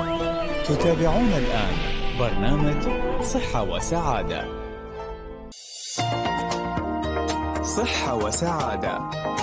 تتابعون الآن برنامج صحة وسعادة. صحة وسعادة.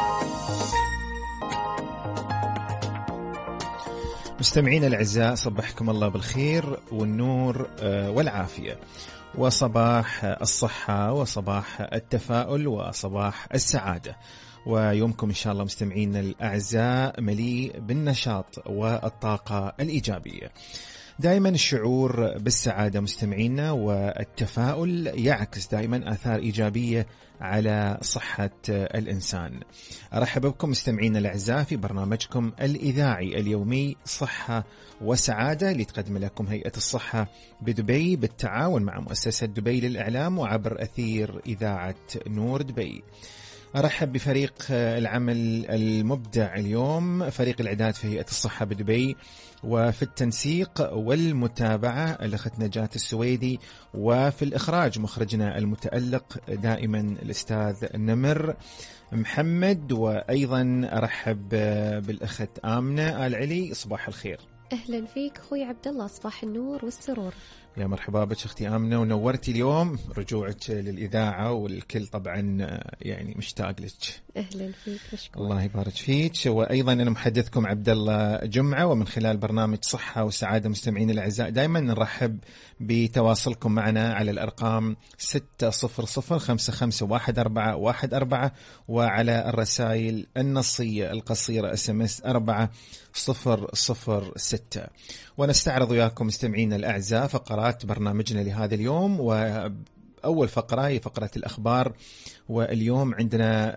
مستمعين الأعزاء، صبحكم الله بالخير والنور والعافية، وصباح الصحة وصباح التفاؤل وصباح السعادة، ويومكم إن شاء الله مستمعين الأعزاء مليء بالنشاط والطاقة الإيجابية. دائما الشعور بالسعادة مستمعينا والتفاؤل يعكس دائما آثار إيجابية على صحة الإنسان. أرحب بكم مستمعينا الأعزاء في برنامجكم الإذاعي اليومي صحة وسعادة اللي تقدم لكم هيئة الصحة بدبي بالتعاون مع مؤسسة دبي للإعلام وعبر أثير إذاعة نور دبي. أرحب بفريق العمل المبدع اليوم، فريق الإعداد في هيئة الصحة بدبي، وفي التنسيق والمتابعة الأخت نجاة السويدي، وفي الإخراج مخرجنا المتألق دائما الأستاذ نمر محمد، وأيضا أرحب بالأخت آمنة آل علي. صباح الخير. أهلا فيك أخوي عبد الله، صباح النور والسرور. يا مرحبا بك أختي آمنة، ونورتي اليوم رجوعك للإذاعة، والكل طبعا يعني مشتاق لك. أهلا فيك، مشكور. الله يبارك فيك. وأيضا أنا محدثكم عبد الله جمعة، ومن خلال برنامج صحة وسعادة مستمعين الأعزاء دائما نرحب بتواصلكم معنا على الأرقام 600551414، وعلى الرسائل النصية القصيرة SMS 4006. ونستعرض وياكم مستمعين الأعزاء فقرات برنامجنا لهذا اليوم، وأول فقرة هي فقرة الأخبار، واليوم عندنا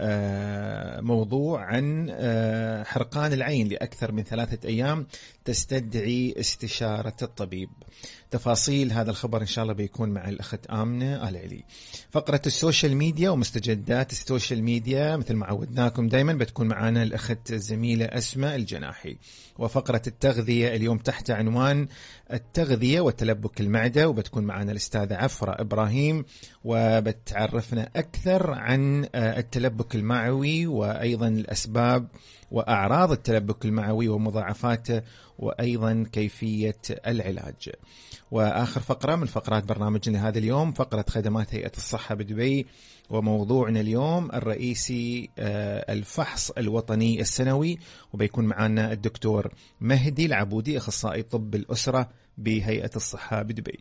موضوع عن حرقان العين لأكثر من 3 أيام تستدعي استشارة الطبيب. تفاصيل هذا الخبر إن شاء الله بيكون مع الأخت آمنة آل علي. فقرة السوشيال ميديا ومستجدات السوشيال ميديا مثل ما عودناكم دايما بتكون معنا الأخت الزميلة أسماء الجناحي. وفقرة التغذية اليوم تحت عنوان التغذية وتلبك المعدة، وبتكون معنا الأستاذة عفرة إبراهيم، وبتعرفنا أكثر عن التلبك المعوي وأيضا الأسباب وأعراض التلبك المعوي ومضاعفاته، وأيضا كيفية العلاج. وآخر فقرة من فقرات برنامجنا هذا اليوم فقرة خدمات هيئة الصحة بدبي، وموضوعنا اليوم الرئيسي الفحص الوطني السنوي، وبيكون معنا الدكتور مهدي العبودي أخصائي طب الأسرة بهيئة الصحة بدبي.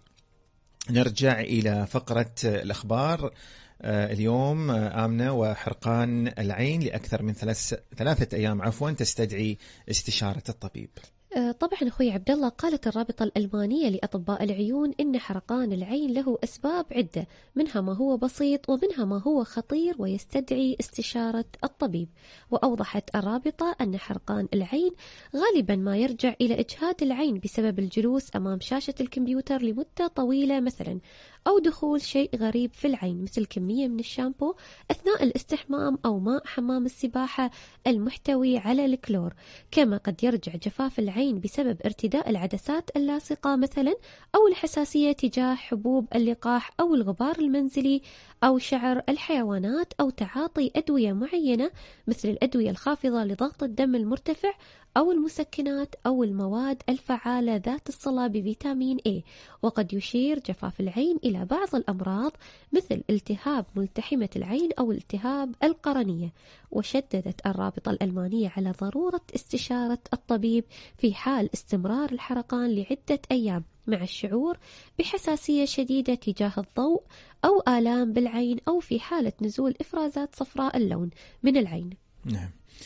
نرجع إلى فقرة الأخبار اليوم. آمنة، وحرقان العين لأكثر من 3 أيام تستدعي استشارة الطبيب. طبعا أخوي عبد الله، قالت الرابطة الألمانية لأطباء العيون إن حرقان العين له أسباب عدة، منها ما هو بسيط ومنها ما هو خطير ويستدعي استشارة الطبيب. وأوضحت الرابطة أن حرقان العين غالبا ما يرجع إلى إجهاد العين بسبب الجلوس أمام شاشة الكمبيوتر لمدة طويلة مثلا، أو دخول شيء غريب في العين مثل كمية من الشامبو أثناء الاستحمام أو ماء حمام السباحة المحتوي على الكلور. كما قد يرجع جفاف العين بسبب ارتداء العدسات اللاصقة مثلا، أو الحساسية تجاه حبوب اللقاح أو الغبار المنزلي أو شعر الحيوانات، أو تعاطي أدوية معينة مثل الأدوية الخافضة لضغط الدم المرتفع أو المسكنات أو المواد الفعالة ذات الصلة بفيتامين A. وقد يشير جفاف العين إلى بعض الأمراض مثل التهاب ملتحمة العين أو التهاب القرنية. وشددت الرابطة الألمانية على ضرورة استشارة الطبيب في حال استمرار الحرقان لعدة أيام مع الشعور بحساسية شديدة تجاه الضوء أو آلام بالعين، أو في حالة نزول إفرازات صفراء اللون من العين. نعم.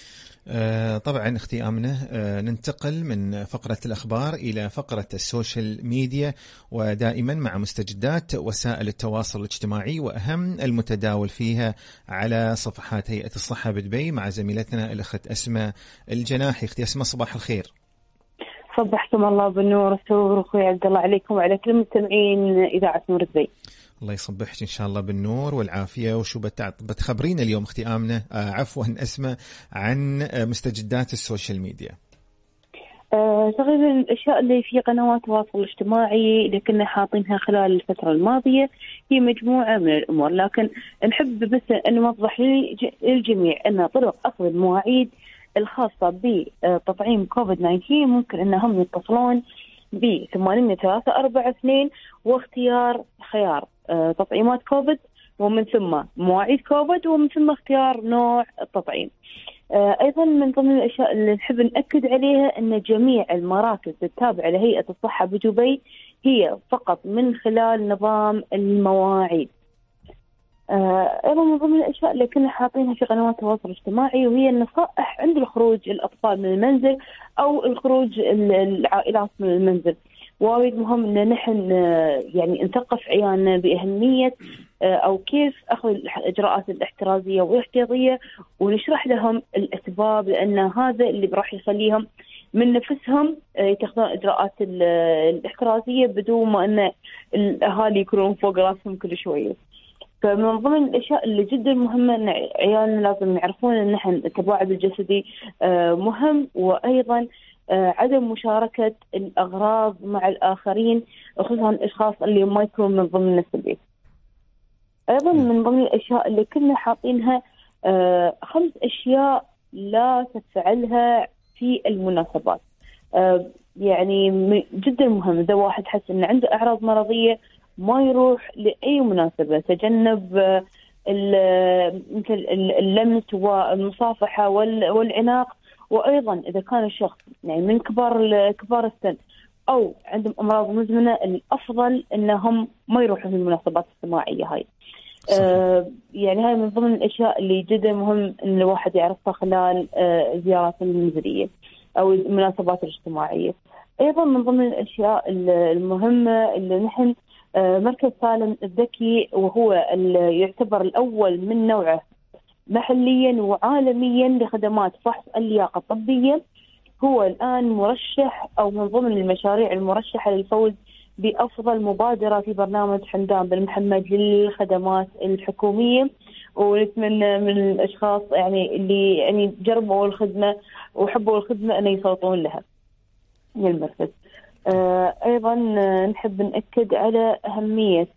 طبعا اختي آمنة، ننتقل من فقرة الأخبار إلى فقرة السوشيال ميديا، ودائما مع مستجدات وسائل التواصل الاجتماعي وأهم المتداول فيها على صفحات هيئة الصحة بدبي مع زميلتنا الأخت أسماء الجناحي. اختي أسماء، صباح الخير. صبحكم الله بالنور والسرور أخوي عبد الله عليكم وعلى كل مستمعين إذاعة نور دبي. الله يصبحك إن شاء الله بالنور والعافية. وشو بتخبرين اليوم أختي آمنة عفوا أسماء عن مستجدات السوشيال ميديا؟ تقريبا الأشياء اللي في قنوات التواصل الاجتماعي اللي كنا حاطينها خلال الفترة الماضية هي مجموعة من الأمور، لكن نحب بس أن نوضح للجميع أن طرق أخذ المواعيد الخاصة بتطعيم كوفيد-19 ممكن أنهم يتصلون ب 8342 واختيار خيار تطعيمات كوفيد، ومن ثم مواعيد كوفيد، ومن ثم اختيار نوع التطعيم. أيضا من ضمن الأشياء اللي نحب نأكد عليها أن جميع المراكز التابعة لهيئة الصحة بدبي هي فقط من خلال نظام المواعيد. أيضا من ضمن الأشياء اللي كنا حاطينها في قنوات التواصل الاجتماعي وهي النصائح عند الخروج الأطفال من المنزل أو الخروج العائلات من المنزل. وايد مهم ان نحن يعني نثقف عيالنا باهميه او كيف اخذ الاجراءات الاحترازيه والاحتياطيه، ونشرح لهم الاسباب، لان هذا اللي راح يخليهم من نفسهم يتخذون اجراءات الاحترازيه بدون ما ان الاهالي يكونون فوق راسهم كل شويه. فمن ضمن الاشياء اللي جدا مهمه ان عيالنا لازم يعرفون ان نحن التباعد الجسدي مهم، وايضا عدم مشاركة الأغراض مع الآخرين، خصوصا الأشخاص اللي ما يكونون من ضمن نفس البيت. أيضا من ضمن الأشياء اللي كنا حاطينها 5 أشياء لا تفعلها في المناسبات. يعني جدا مهم إذا واحد حس إنه عنده أعراض مرضية ما يروح لأي مناسبة. تجنب مثل اللمس والمصافحة والعناق. وأيضا إذا كان الشخص يعني من كبار السن أو عندهم أمراض مزمنة، الأفضل أنهم ما يروحوا في المناسبات السماعية هاي. يعني هاي من ضمن الأشياء اللي جدا مهم أن الواحد يعرفها خلال الزيارات المنزلية أو المناسبات الاجتماعية. أيضا من ضمن الأشياء المهمة اللي نحن مركز سالم الذكي، وهو اللي يعتبر الأول من نوعه محليا وعالميا لخدمات فحص اللياقة الطبية، هو الآن مرشح أو من ضمن المشاريع المرشحة للفوز بأفضل مبادرة في برنامج حمدان بن محمد للخدمات الحكومية. ونتمنى من الأشخاص يعني اللي يعني جربوا الخدمة وحبوا الخدمة أن يصوتون لها من المركز. أيضا نحب نأكد على أهمية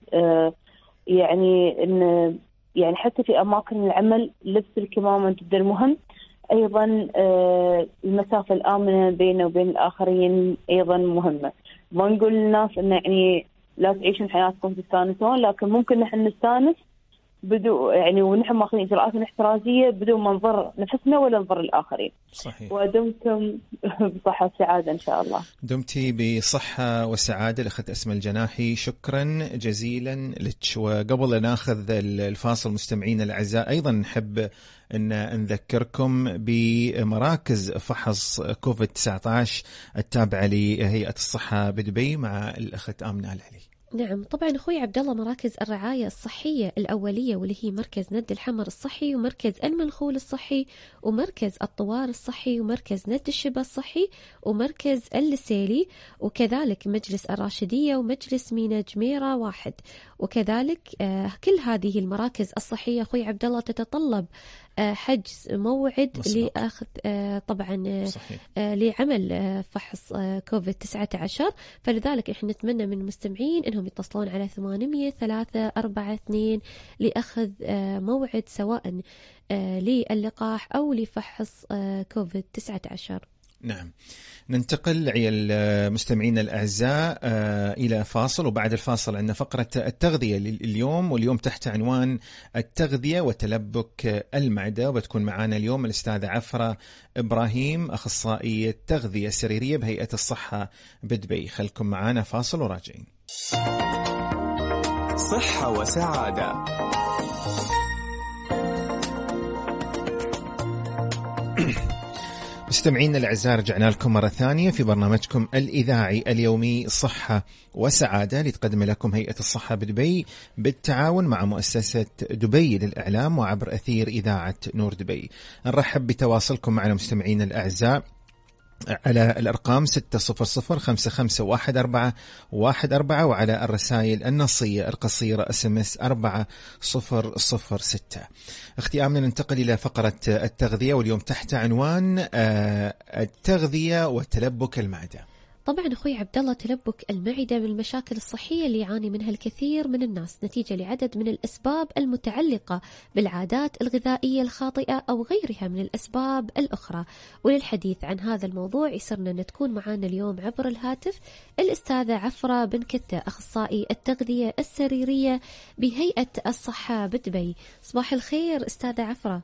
يعني أن يعني حتى في أماكن العمل لبس الكمامة جدا مهم. أيضا المسافة الآمنة بينه وبين الآخرين أيضا مهمة. ما نقول للناس إن يعني لا تعيشون حياتكم تستانسون، لكن ممكن نحن نستانس بدون يعني ونحن ماخذين إجراءات احترازية بدون ما نضر نفسنا ولا نضر الآخرين. صحيح. ودمتم بصحة وسعادة إن شاء الله. دمتي بصحة وسعادة الأخت أسماء الجناحي، شكرا جزيلا لك. وقبل أن ناخذ الفاصل مستمعين الأعزاء، أيضا نحب أن نذكركم بمراكز فحص كوفيد-19 التابعة لهيئة الصحة بدبي مع الأخت آمنة العلي. نعم طبعا أخوي عبد الله، مراكز الرعاية الصحية الأولية واللي هي مركز ند الحمر الصحي، ومركز المنخول الصحي، ومركز الطوار الصحي، ومركز ند الشبا الصحي، ومركز اللسيلي، وكذلك مجلس الراشدية، ومجلس مينا جميرة 1. وكذلك كل هذه المراكز الصحية أخوي عبد الله تتطلب حجز موعد لأخذ طبعا لعمل فحص كوفيد-19. فلذلك احنا نتمنى من المستمعين انهم يتصلون على 800-342 لأخذ موعد سواء للقاح أو لفحص كوفيد-19. نعم، ننتقل المستمعين الأعزاء إلى فاصل، وبعد الفاصل عندنا فقرة التغذية اليوم، واليوم تحت عنوان التغذية وتلبك المعدة، وبتكون معنا اليوم الأستاذة عفرة إبراهيم، أخصائية تغذية سريرية بهيئة الصحة بدبي. خلكم معنا فاصل وراجعين. صحة وسعادة. مستمعينا الأعزاء، رجعنا لكم مرة ثانية في برنامجكم الإذاعي اليومي صحة وسعادة، لتقدم لكم هيئة الصحة بدبي بالتعاون مع مؤسسة دبي للإعلام وعبر أثير إذاعة نور دبي. نرحب بتواصلكم معنا مستمعينا الأعزاء على الأرقام 600551414 وعلى الرسائل النصية القصيرة SMS 4006. اختي آمنة، ننتقل إلى فقرة التغذية، واليوم تحت عنوان التغذية وتلبك المعدة. طبعا أخوي عبد الله، تلبك المعدة من المشاكل الصحية اللي يعاني منها الكثير من الناس نتيجة لعدد من الأسباب المتعلقة بالعادات الغذائية الخاطئة أو غيرها من الأسباب الأخرى. وللحديث عن هذا الموضوع يسرنا أن تكون معنا اليوم عبر الهاتف الأستاذة عفرة بن كتة، أخصائي التغذية السريرية بهيئة الصحة بدبي. صباح الخير أستاذة عفرة.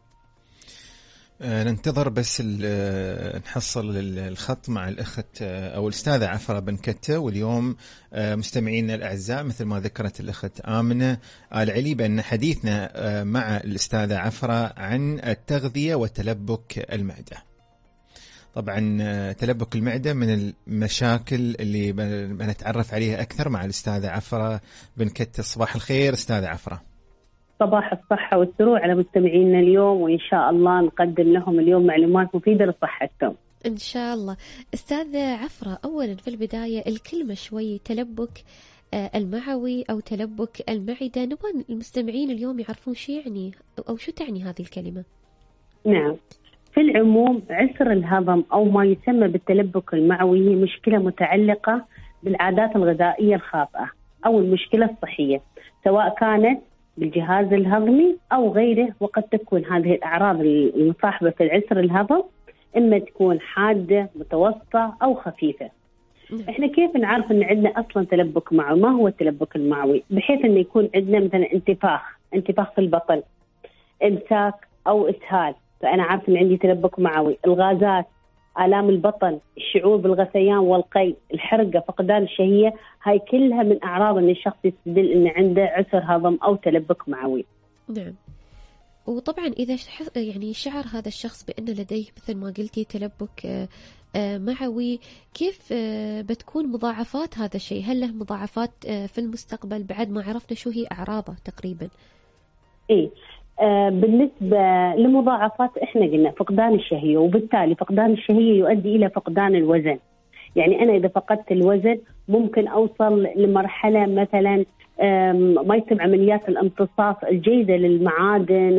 ننتظر بس نحصل الخط مع الأخت أو الأستاذة عفرة بن كتة. واليوم مستمعينا الأعزاء، مثل ما ذكرت الأخت آمنة آل علي بأن حديثنا مع الأستاذة عفرة عن التغذية وتلبك المعدة. طبعا تلبك المعدة من المشاكل اللي بنتعرف عليها أكثر مع الأستاذة عفرة بن كتة. صباح الخير أستاذة عفرة. صباح الصحة والسرور على مستمعينا اليوم، وإن شاء الله نقدم لهم اليوم معلومات مفيدة لصحتهم إن شاء الله. أستاذة عفرة، أولا في البداية الكلمة شوي تلبك المعوي أو تلبك المعدة، نبغى المستمعين اليوم يعرفون شو يعني أو شو تعني هذه الكلمة. نعم، في العموم عسر الهضم أو ما يسمى بالتلبك المعوي هي مشكلة متعلقة بالعادات الغذائية الخاطئة أو المشكلة الصحية، سواء كانت بالجهاز الهضمي أو غيره. وقد تكون هذه الأعراض المصاحبة في العسر الهضم إما تكون حادة متوسطة أو خفيفة. إحنا كيف نعرف إن عندنا أصلا تلبك معوي؟ ما هو التلبك المعوي؟ بحيث إنه يكون عندنا مثلا انتفاخ في البطن، إمساك أو إسهال، فأنا عارف إن عندي تلبك معوي. الغازات، آلام البطن، الشعور بالغثيان والقيء، الحرقة، فقدان الشهية، هاي كلها من أعراض إن الشخص يستدل إن عنده عسر هضم أو تلبك معوي. نعم. وطبعا إذا يعني شعر هذا الشخص بأن لديه مثل ما قلتي تلبك معوي، كيف بتكون مضاعفات هذا الشيء؟ هل له مضاعفات في المستقبل بعد ما عرفنا شو هي أعراضه تقريبا؟ إيه، بالنسبة لمضاعفات إحنا قلنا فقدان الشهية، وبالتالي فقدان الشهية يؤدي إلى فقدان الوزن. يعني أنا إذا فقدت الوزن ممكن أوصل لمرحلة مثلا ما يتم عمليات الامتصاص الجيدة للمعادن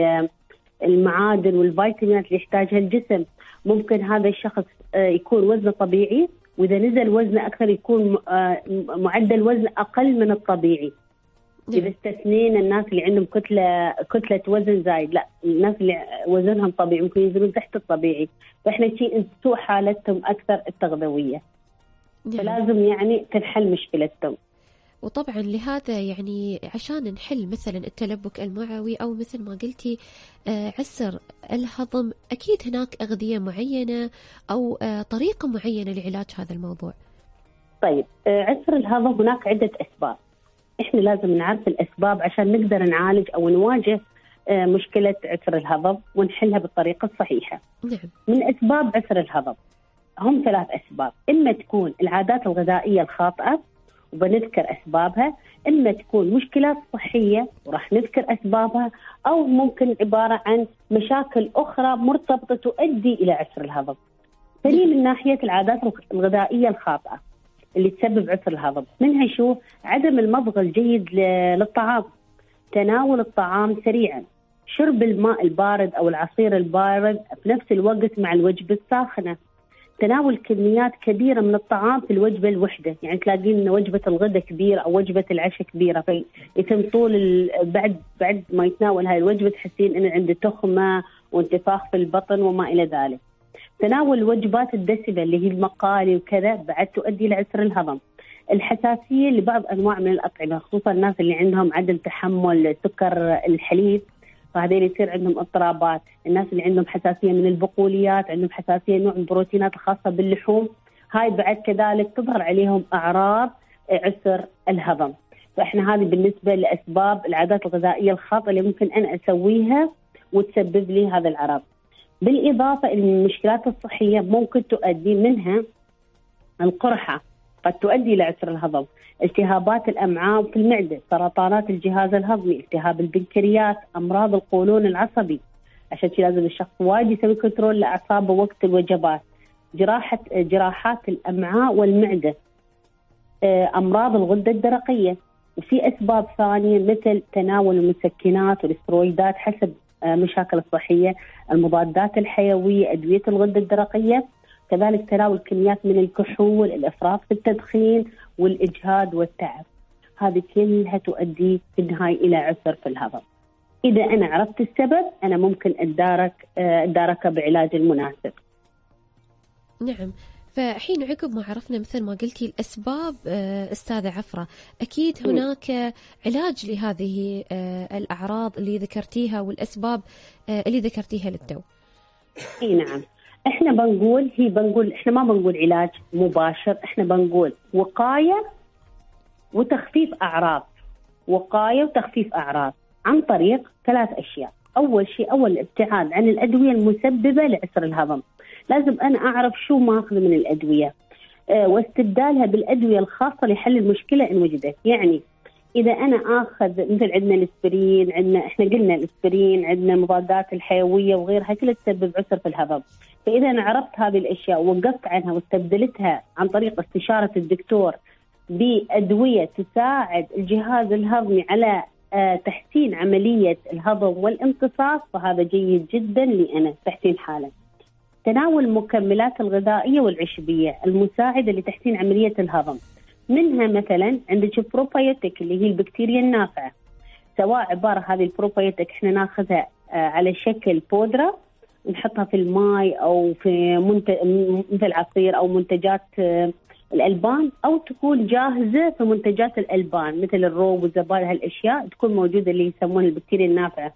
والفيتامينات اللي يحتاجها الجسم. ممكن هذا الشخص يكون وزنه طبيعي، وإذا نزل وزنه أكثر يكون معدل وزن أقل من الطبيعي. إذا استثنينا الناس اللي عندهم كتلة وزن زايد، لا، الناس اللي وزنهم طبيعي ممكن ينزلون تحت الطبيعي، فإحنا شيء سوء حالتهم أكثر التغذوية. فلازم يعني تنحل مشكلتهم. وطبعا لهذا يعني عشان نحل مثلا التلبك المعوي أو مثل ما قلتي عسر الهضم، أكيد هناك أغذية معينة أو طريقة معينة لعلاج هذا الموضوع. طيب، عسر الهضم هناك عدة أسباب، إحنا لازم نعرف الأسباب عشان نقدر نعالج أو نواجه مشكلة عسر الهضم ونحلها بالطريقة الصحيحة. نعم. من أسباب عسر الهضم هم 3 أسباب، إما تكون العادات الغذائية الخاطئة وبنذكر أسبابها، إما تكون مشكلات صحية وراح نذكر أسبابها، أو ممكن عبارة عن مشاكل أخرى مرتبطة تؤدي إلى عسر الهضم. فلي من ناحية العادات الغذائية الخاطئة اللي تسبب عسر الهضم، منها شو؟ عدم المضغ الجيد للطعام، تناول الطعام سريعا، شرب الماء البارد أو العصير البارد في نفس الوقت مع الوجبة الساخنة، تناول كميات كبيرة من الطعام في الوجبة الوحدة. يعني تلاقين إن وجبة الغداء كبيرة أو وجبة العشاء كبيرة، فيتم طول بعد ما يتناول هاي الوجبة تحسين إن عنده تخمة وانتفاخ في البطن وما إلى ذلك. تناول الوجبات الدسمة اللي هي المقالي وكذا بعد تؤدي لعسر الهضم. الحساسية لبعض أنواع من الأطعمة، خصوصا الناس اللي عندهم عدم تحمل سكر الحليب، فهذين يصير عندهم اضطرابات. الناس اللي عندهم حساسية من البقوليات، عندهم حساسية نوع من البروتينات الخاصة باللحوم، هاي بعد كذلك تظهر عليهم أعراض عسر الهضم. فإحنا هذه بالنسبة لأسباب العادات الغذائية الخاطئة اللي ممكن أنا أسويها وتسبب لي هذا العرض. بالإضافة إلى المشكلات الصحية ممكن تؤدي منها القرحة، قد تؤدي إلى عسر الهضم، التهابات الأمعاء في المعدة، سرطانات الجهاز الهضمي، التهاب البنكرياس، أمراض القولون العصبي. عشان كذا لازم الشخص وايد يسوي كنترول لأعصابه وقت الوجبات. جراحات الأمعاء والمعدة، أمراض الغدة الدرقية. وفي أسباب ثانية مثل تناول المسكنات والاسترويدات حسب مشاكل الصحية، المضادات الحيوية، أدوية الغدة الدرقية. كذلك تناول كميات من الكحول، الإفراط في التدخين والإجهاد والتعب، هذه كلها تؤدي في النهاية إلى عسر في الهضم. إذا أنا عرفت السبب أنا ممكن أداركه بعلاج المناسب. نعم. فحين عقب ما عرفنا مثل ما قلتي الأسباب أستاذة عفرة، أكيد هناك علاج لهذه الأعراض اللي ذكرتيها والأسباب اللي ذكرتيها للتو. اي نعم، احنا احنا ما بنقول علاج مباشر، احنا بنقول وقاية وتخفيف أعراض. وقاية وتخفيف أعراض عن طريق 3 أشياء. أول شيء الابتعاد عن الأدوية المسببة لعسر الهضم. لازم أنا أعرف شو ماخذ من الأدوية واستبدالها بالأدوية الخاصة لحل المشكلة إن وجدت. يعني إذا أنا آخذ مثل عندنا الإسبرين، إحنا قلنا الإسبرين، عندنا المضادات الحيوية وغيرها كلها تسبب عسر في الهضم. فإذا أنا عرفت هذه الأشياء ووقفت عنها واستبدلتها عن طريق استشارة الدكتور بأدوية تساعد الجهاز الهضمي على تحسين عملية الهضم والامتصاص، فهذا جيد جدا لأنا تحسين حالة. تناول المكملات الغذائية والعشبية المساعدة لتحسين عملية الهضم، منها مثلا عندك بروبايوتيك اللي هي البكتيريا النافعة، سواء عبارة هذه البروبايوتيك احنا ناخذها على شكل بودرة نحطها في الماء أو في مثل عصير أو منتجات الألبان، أو تكون جاهزة في منتجات الألبان مثل الروب والزبادي، هالأشياء تكون موجودة اللي يسمونها البكتيريا النافعة.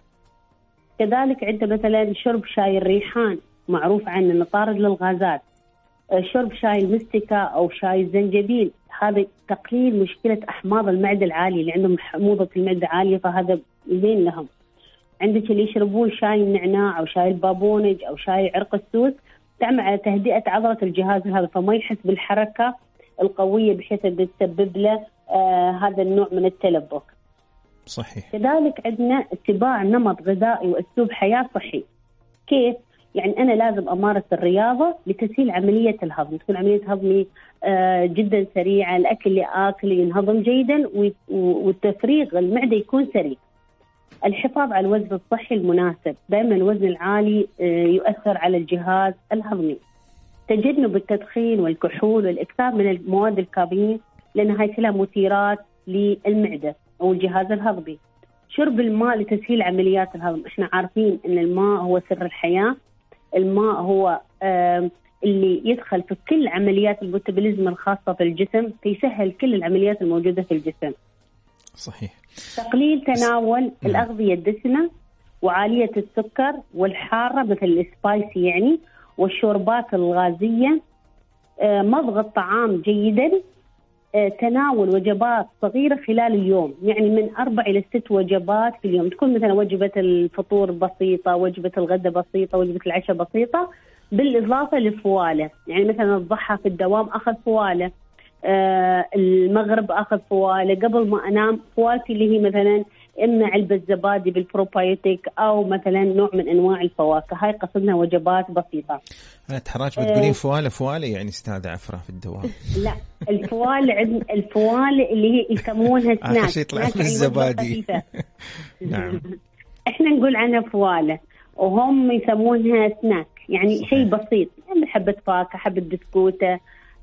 كذلك عندنا مثلا شرب شاي الريحان، معروف عنه انه طارد للغازات. شرب شاي المستكة أو شاي الزنجبيل، هذا تقليل مشكلة أحماض المعدة العالية اللي عندهم حموضة المعدة عالية، فهذا زين لهم. عندك اللي يشربون شاي النعناع أو شاي البابونج أو شاي عرق السوس، تعمل على تهدئة عضلة الجهاز الهضمي، فما يحس بالحركة القوية بحيث أن تسبب له هذا النوع من التلبك. صحيح. كذلك عندنا اتباع نمط غذائي وأسلوب حياة صحي. كيف؟ يعني أنا لازم أمارس الرياضة لتسهيل عملية الهضم، تكون عملية هضمي جدا سريعة، الأكل اللي آكله ينهضم جيدا والتفريغ المعدة يكون سريع. الحفاظ على الوزن الصحي المناسب، دائما الوزن العالي يؤثر على الجهاز الهضمي. تجنب التدخين والكحول والإكثار من المواد الكافيين، لأن هاي كلها مثيرات للمعدة أو الجهاز الهضمي. شرب الماء لتسهيل عمليات الهضم، احنا عارفين أن الماء هو سر الحياة، الماء هو اللي يدخل في كل عمليات الميتابوليزم الخاصة في الجسم، فيسهل كل العمليات الموجودة في الجسم. صحيح. تقليل تناول الأغذية الدسمة وعالية السكر والحارة مثل السبايسي يعني، والشوربات الغازية. مضغ الطعام جيدا، تناول وجبات صغيرة خلال اليوم، يعني من 4 إلى 6 وجبات في اليوم، تكون مثلا وجبة الفطور بسيطة، وجبة الغداء بسيطة، وجبة العشاء بسيطة، بالإضافة للفوالة. يعني مثلا الضحى في الدوام أخذ فوالة، المغرب أخذ فوالة، قبل ما أنام فوالتي اللي هي مثلا إما علبة زبادي بالبروبايوتيك أو مثلا نوع من أنواع الفواكه. هاي قصدنا وجبات بسيطة. أنا تحرج بتقولين فوالة يعني استاذة عفرة في الدوام. لا، الفوالة اللي هي يسمونها سناك. آخر شيء طلعت من الزبادي. نعم. إحنا نقول عنها فوالة وهم يسمونها سناك، يعني صحيح. شيء بسيط، يعني حبة فاكهة، حبة بسكوتة،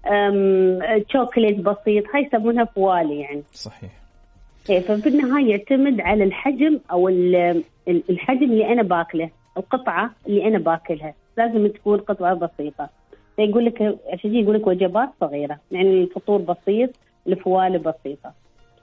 شوكولات بسيط، هاي يسمونها فوالة يعني. صحيح. ففي النهاية يعتمد على الحجم أو الحجم اللي أنا باكله، القطعة اللي أنا باكلها لازم تكون قطعة بسيطة. فيقول لك عشان يقول لك وجبات صغيرة، يعني الفطور بسيط، الفوالة بسيطة.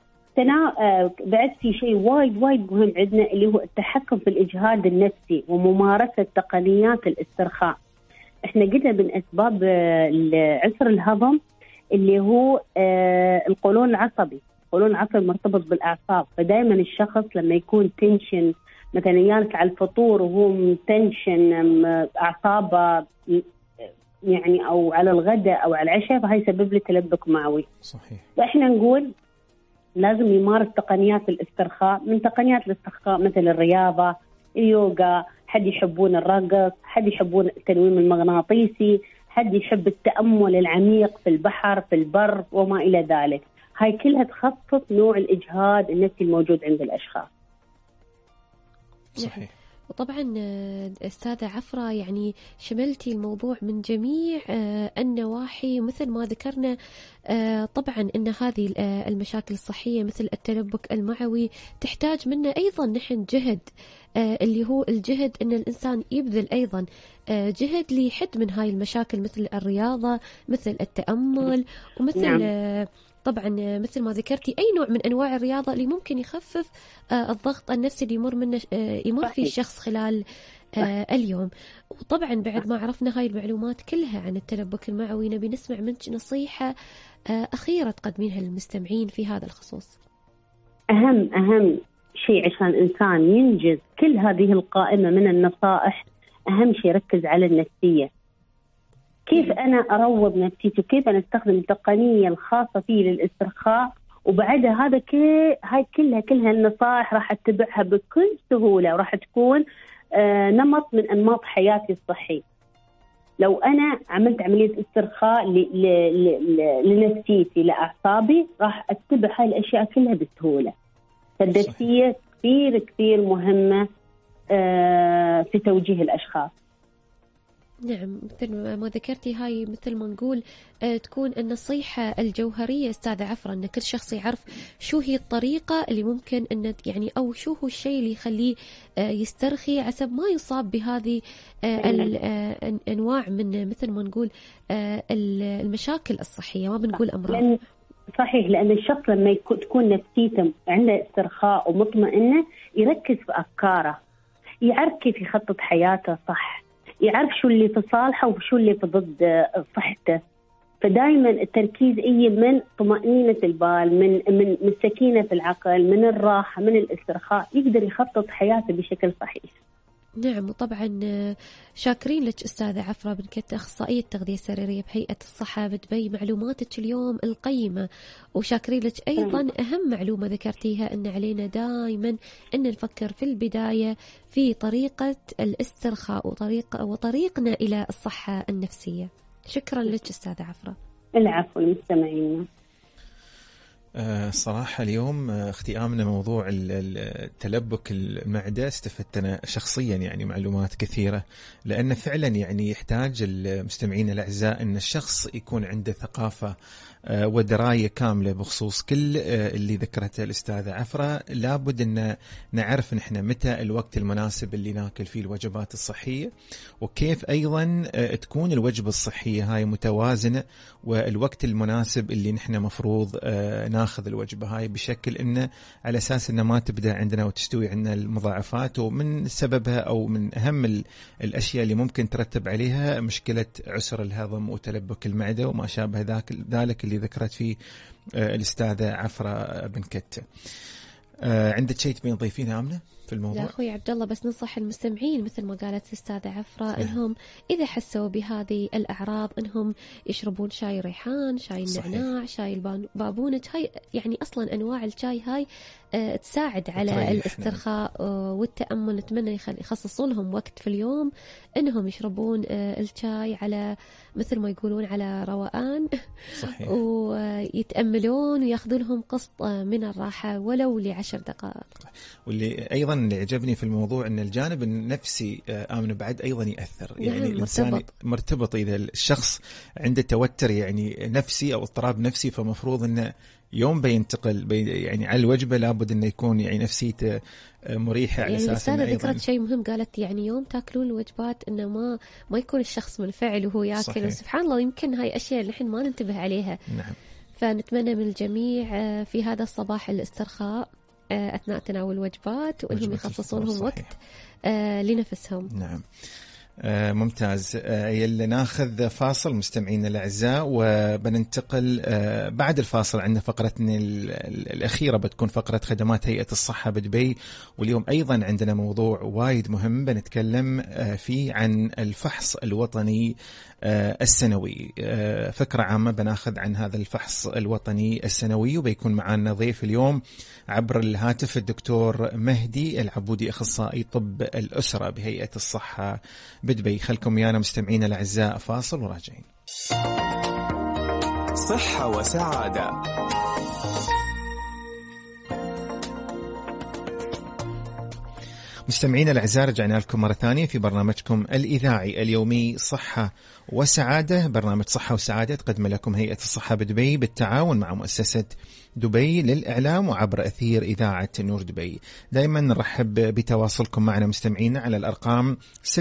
بعد في شيء وايد مهم عندنا اللي هو التحكم في الإجهاد النفسي وممارسة تقنيات الاسترخاء. احنا قلنا من أسباب عسر الهضم اللي هو القولون العصبي. القولون العصبي مرتبط بالأعصاب، فدائما الشخص لما يكون تنشن مثلا يالك على الفطور وهو تنشن أعصابه يعني، أو على الغداء أو على العشاء، فهي يسبب له تلبك معوي. صحيح. فإحنا نقول لازم يمارس تقنيات الاسترخاء. من تقنيات الاسترخاء مثل الرياضة، اليوغا، حد يحبون الرقص، حد يحبون التنويم المغناطيسي، حد يحب التأمل العميق في البحر، في البر وما إلى ذلك. هاي كلها تخفف نوع الإجهاد النفسي الموجود عند الأشخاص. صحيح. وطبعا أستاذة عفرة يعني شملتي الموضوع من جميع النواحي، مثل ما ذكرنا طبعا أن هذه المشاكل الصحية مثل التلبك المعوي تحتاج منا أيضا نحن جهد، اللي هو الجهد أن الإنسان يبذل أيضا جهد ليحد من هاي المشاكل، مثل الرياضة، مثل التأمل، ومثل طبعا مثل ما ذكرتي أي نوع من أنواع الرياضة اللي ممكن يخفف الضغط النفسي اللي يمر فيه الشخص خلال اليوم. وطبعا بعد ما عرفنا هاي المعلومات كلها عن التلبك المعوي، نبي نسمع منك نصيحة أخيرة تقدمينها للمستمعين في هذا الخصوص. أهم شيء عشان إنسان ينجز كل هذه القائمة من النصائح، أهم شيء ركز على النفسية. كيف أنا أروض نفسيتي، وكيف أنا أستخدم التقنية الخاصة فيه للاسترخاء، وبعدها هذا هاي كلها النصائح راح أتبعها بكل سهولة، وراح تكون نمط من أنماط حياتي الصحي. لو أنا عملت عملية استرخاء لنفسيتي لأعصابي، راح أتبع هاي الأشياء كلها بسهولة. فالنفسية كثير مهمة في توجيه الأشخاص. نعم، مثل ما ذكرتي هاي مثل ما نقول تكون النصيحة الجوهرية أستاذة عفرة، أن كل شخص يعرف شو هي الطريقة اللي ممكن أن يعني أو شو هو الشيء اللي يخليه يسترخي عسب ما يصاب بهذه الأنواع من مثل ما نقول المشاكل الصحية، ما بنقول أمراض. صحيح، لأن الشخص لما تكون نفسيته عنده استرخاء ومطمئنة يركز في أفكاره، يعرف كيف يخطط حياته صح، يعرف شو اللي في صالحه وشو اللي في ضد صحته. فدائما التركيز من طمأنينة البال، من السكينة في العقل، من الراحة، من الاسترخاء، يقدر يخطط حياته بشكل صحيح. نعم، وطبعا شاكرين لك أستاذة عفرة بن كتة، أخصائية تغذية سريرية بهيئة الصحة بدبي، معلوماتك اليوم القيمة. وشاكرين لك أيضا أهم معلومة ذكرتيها، أن علينا دائما أن نفكر في البداية في طريقة الاسترخاء وطريقنا إلى الصحة النفسية. شكرا لك أستاذة عفرة. العفو المستمعين. صراحة اليوم اختيامنا موضوع التلبك المعدة استفدت أنا شخصيا يعني معلومات كثيرة، لأن فعلا يعني يحتاج المستمعين الأعزاء أن الشخص يكون عنده ثقافة ودراية كاملة بخصوص كل اللي ذكرته الأستاذة عفرة. لابد أن نعرف نحن متى الوقت المناسب اللي ناكل فيه الوجبات الصحية، وكيف أيضا تكون الوجبة الصحية هاي متوازنة، والوقت المناسب اللي نحن مفروض ناخذ الوجبة هاي بشكل إنه على أساس إنه ما تبدأ عندنا وتستوي عندنا المضاعفات، ومن سببها أو من أهم الأشياء اللي ممكن ترتب عليها مشكلة عسر الهضم وتلبك المعدة وما شابه ذلك اللي ذكرت فيه الأستاذة عفرة بن كتة. عندك شيء تبين تضيفينه آمنة في الموضوع؟ لا أخوي عبد الله، بس ننصح المستمعين مثل ما قالت الأستاذة عفرة أنهم إذا حسوا بهذه الأعراض أنهم يشربون شاي ريحان، شاي النعناع، شاي البابونج. هاي يعني أصلا أنواع الشاي هاي تساعد على الاسترخاء والتأمل. نتمنى يخصصوا لهم وقت في اليوم أنهم يشربون الشاي على مثل ما يقولون على روقان. صحيح. ويتأملون ويأخذون لهم قسط من الراحة ولو ل10 دقائق. واللي أيضا اللي عجبني في الموضوع أن الجانب النفسي آمن بعد أيضا يأثر. يعني الإنسان مرتبط، إذا الشخص عنده توتر يعني نفسي أو اضطراب نفسي، فمفروض أنه يوم بينتقل يعني على الوجبة لابد أنه يكون يعني نفسيته مريحة. على يعني أساس أنه أيضا ذكرت شيء مهم، قالت يعني يوم تاكلون الوجبات أنه ما يكون الشخص منفعل وهو ياكل. وسبحان الله يمكن هاي أشياء نحن ما ننتبه عليها. نعم. فنتمنى من الجميع في هذا الصباح الاسترخاء أثناء تناول الوجبات، وأنهم يخصصون لهم وقت لنفسهم. نعم. ممتاز. يلا ناخذ فاصل مستمعينا الأعزاء، وبننتقل بعد الفاصل عندنا فقرتنا الأخيرة بتكون فقرة خدمات هيئة الصحة بدبي. واليوم أيضا عندنا موضوع وايد مهم بنتكلم فيه عن الفحص الوطني السنوي. فكرة عامة بناخذ عن هذا الفحص الوطني السنوي، وبيكون معنا ضيف اليوم عبر الهاتف الدكتور مهدي العبودي، أخصائي طب الأسرة بهيئة الصحة بدبي. خلكم ويانا مستمعين الأعزاء، فاصل وراجعين. صحة وسعادة. مستمعينا الأعزاء، رجعنا لكم مرة ثانية في برنامجكم الإذاعي اليومي صحة وسعادة. برنامج صحة وسعادة تقدم لكم هيئة الصحة بدبي بالتعاون مع مؤسسة دبي للإعلام وعبر أثير إذاعة نور دبي. دائما نرحب بتواصلكم معنا مستمعينا على الأرقام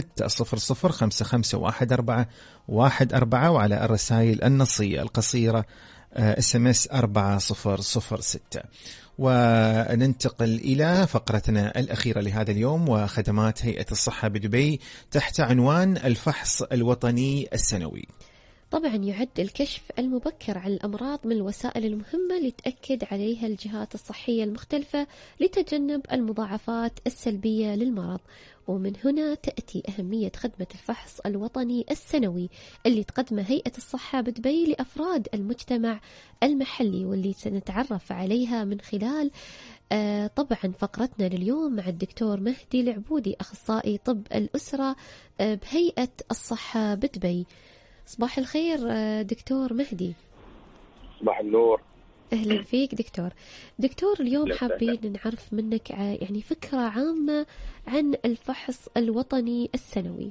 600551414 وعلى الرسائل النصية القصيرة SMS 4006. وننتقل إلى فقرتنا الأخيرة لهذا اليوم وخدمات هيئة الصحة بدبي تحت عنوان الفحص الوطني السنوي. طبعا يعد الكشف المبكر عن الأمراض من الوسائل المهمة لتأكد عليها الجهات الصحية المختلفة لتجنب المضاعفات السلبية للمرض، ومن هنا تأتي أهمية خدمة الفحص الوطني السنوي اللي تقدمه هيئة الصحة بدبي لأفراد المجتمع المحلي، واللي سنتعرف عليها من خلال طبعا فقرتنا لليوم مع الدكتور مهدي العبودي، أخصائي طب الأسرة بهيئة الصحة بدبي. صباح الخير دكتور مهدي. صباح النور. أهلا فيك دكتور اليوم حابين نعرف منك يعني فكرة عامة عن الفحص الوطني السنوي.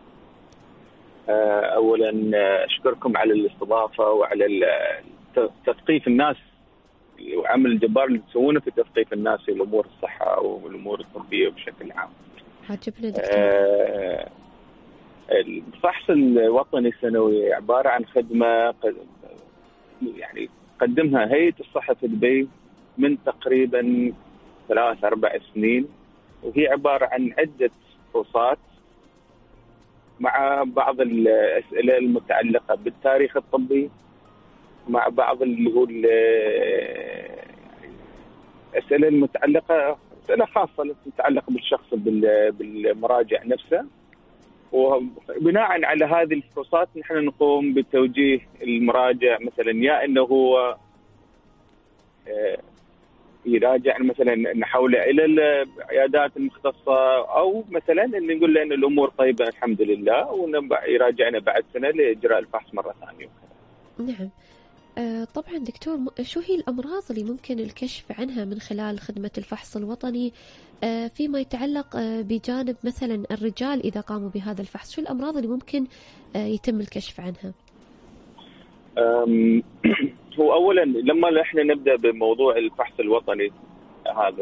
أولا أشكركم على الاستضافة وعلى تثقيف الناس وعمل الجبار اللي تسوونه في تثقيف الناس في الأمور الصحة والأمور الطبية بشكل عام. عجبنا دكتور. الفحص الوطني السنوي عبارة عن خدمة يعني قدمها هيئة الصحة في دبي من تقريبا 3-4 سنين، وهي عبارة عن عدة فحوصات مع بعض الأسئلة المتعلقة بالتاريخ الطبي، مع بعض اللي هو الأسئلة المتعلقة أسئلة خاصة تتعلق بالشخص بالمراجع نفسه. وبناء على هذه الفحوصات نحن نقوم بتوجيه المراجع مثلا يا انه هو يراجع مثلا نحوله الى العيادات المختصه، او مثلا اللي نقول له ان الامور طيبه الحمد لله ويراجعنا بعد سنه لاجراء الفحص مره ثانيه. نعم. طبعا دكتور، شو هي الأمراض اللي ممكن الكشف عنها من خلال خدمة الفحص الوطني فيما يتعلق بجانب مثلا الرجال إذا قاموا بهذا الفحص؟ شو الأمراض اللي ممكن يتم الكشف عنها؟ هو أولا لما احنا نبدأ بموضوع الفحص الوطني هذا،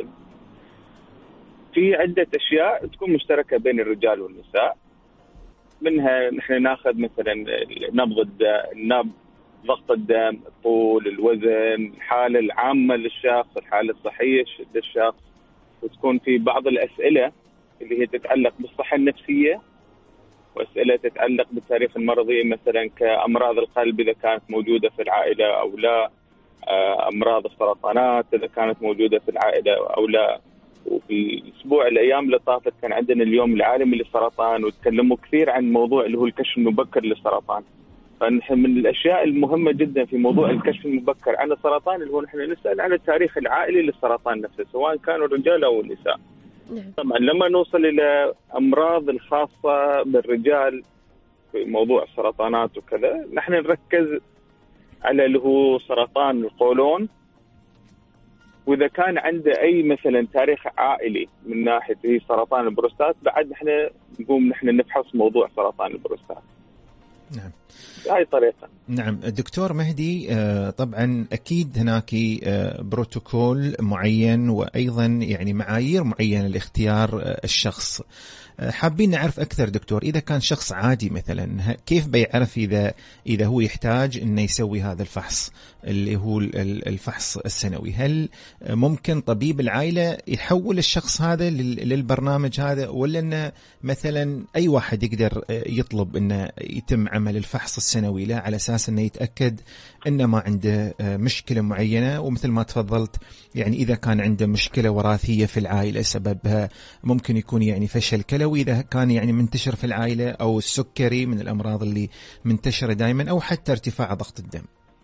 في عدة أشياء تكون مشتركة بين الرجال والنساء. منها نحن ناخذ مثلا نبض ضغط الدم، الطول، الوزن، الحالة العامة للشخص، الحالة الصحية للشخص، وتكون في بعض الأسئلة اللي هي تتعلق بالصحة النفسية، وأسئلة تتعلق بالتاريخ المرضي مثلا كأمراض القلب إذا كانت موجودة في العائلة أو لا، أمراض السرطانات إذا كانت موجودة في العائلة أو لا. وفي الأيام اللي طافت كان عندنا اليوم العالمي للسرطان، وتكلموا كثير عن موضوع اللي هو الكشف المبكر للسرطان. فنحن من الأشياء المهمة جدا في موضوع الكشف المبكر عن السرطان اللي هو نحن نسأل عن التاريخ العائلي للسرطان نفسه سواء كانوا الرجال أو النساء. طبعا لما نوصل إلى أمراض الخاصة بالرجال في موضوع السرطانات وكذا، نحن نركز على اللي هو سرطان القولون، وإذا كان عنده أي مثلا تاريخ عائلي من ناحية هي سرطان البروستات بعد نقوم نحن نفحص موضوع سرطان البروستات. نعم. هاي طريقة. نعم دكتور مهدي، طبعا أكيد هناك بروتوكول معين وأيضا يعني معايير معينة لاختيار الشخص. حابين نعرف أكثر دكتور، إذا كان شخص عادي مثلا كيف بيعرف إذا هو يحتاج إنه يسوي هذا الفحص اللي هو الفحص السنوي؟ هل ممكن طبيب العائلة يحول الشخص هذا للبرنامج هذا، ولا إنه مثلا أي واحد يقدر يطلب إنه يتم عمل الفحص السنوي له على أساس إنه يتأكد إنه ما عنده مشكلة معينة؟ ومثل ما تفضلت يعني إذا كان عنده مشكلة وراثية في العائلة سببها ممكن يكون يعني فشل كلوي إذا كان يعني منتشر في العائلة، أو السكري من الأمراض اللي منتشرة دائما، أو حتى ارتفاع ضغط الدم.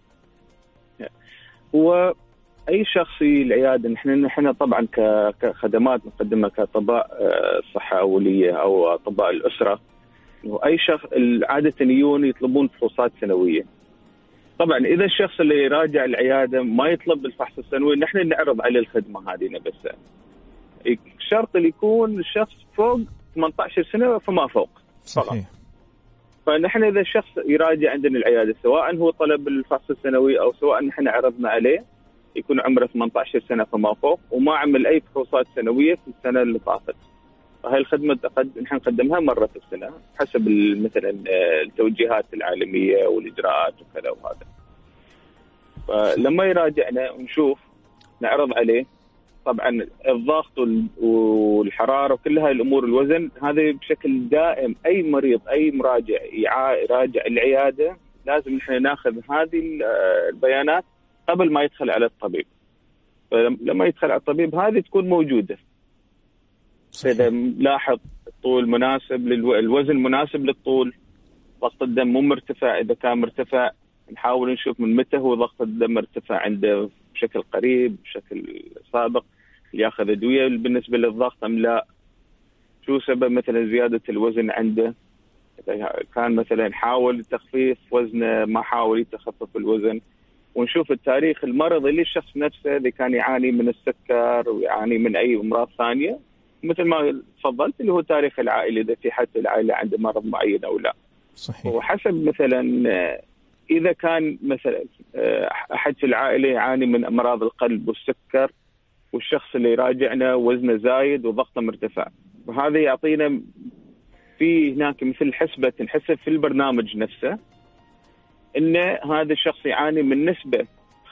هو أي شخص في العيادة نحن طبعا كخدمات نقدمها كأطباء الصحة أولية أو أطباء الأسرة، وأي شخص عادة يجون يطلبون فحوصات سنوية. طبعا إذا الشخص اللي يراجع العيادة ما يطلب الفحص السنوي، نحن نعرض عليه الخدمة هذه بس الشرط اللي يكون الشخص فوق 18 سنة فما فوق. صحيح. فنحن إذا الشخص يراجع عندنا العيادة سواء هو طلب الفحص السنوي أو سواء نحن عرضنا عليه يكون عمره 18 سنة فما فوق وما عمل أي فحوصات سنوية في السنة اللي طافت، فهي الخدمة نحن نقدمها مرة في السنة حسب مثلا التوجيهات العالمية والإجراءات وكذا وهذا. فلما يراجعنا ونشوف نعرض عليه طبعا الضغط والحرارة وكل هاي الأمور، الوزن، هذا بشكل دائم أي مريض أي مراجع يراجع العيادة لازم نحن ناخذ هذه البيانات قبل ما يدخل على الطبيب. فلما يدخل على الطبيب هذه تكون موجودة. إذا لاحظ الطول مناسب الوزن مناسب للطول، ضغط الدم مو مرتفع، إذا كان مرتفع نحاول نشوف من متى هو ضغط الدم مرتفع عنده بشكل قريب بشكل سابق، ياخذ أدوية بالنسبة للضغط أم لا، شو سبب مثلا زيادة الوزن عنده، إذا كان مثلا حاول تخفيف وزنه ما حاول يتخفف الوزن، ونشوف التاريخ المرضي للشخص نفسه إذا كان يعاني من السكر ويعاني من أي أمراض ثانية مثل ما تفضلت اللي هو تاريخ العائلة إذا في حد في العائلة عنده مرض معين أو لا. صحيح. وحسب مثلا إذا كان مثلا أحد في العائلة يعاني من أمراض القلب والسكر والشخص اللي يراجعنا وزنه زايد وضغطه مرتفع، وهذا يعطينا في هناك مثل حسبة تنحسب في البرنامج نفسه إن هذا الشخص يعاني من نسبة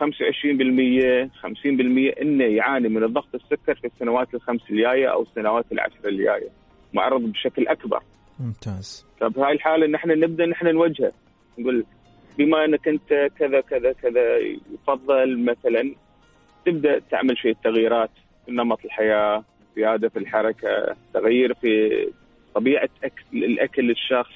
25% 50% إنه يعاني من الضغط السكر في السنوات الخمس الجاية أو السنوات العشر الجاية، معرض بشكل أكبر. ممتاز. فبهاي الحالة نحن نبدأ نحن نوجهه نقول بما أنك أنت كذا كذا كذا يفضل مثلا تبدأ تعمل شيء تغييرات في نمط الحياة، زيادة في الحركة، تغيير في طبيعة الأكل للشخص،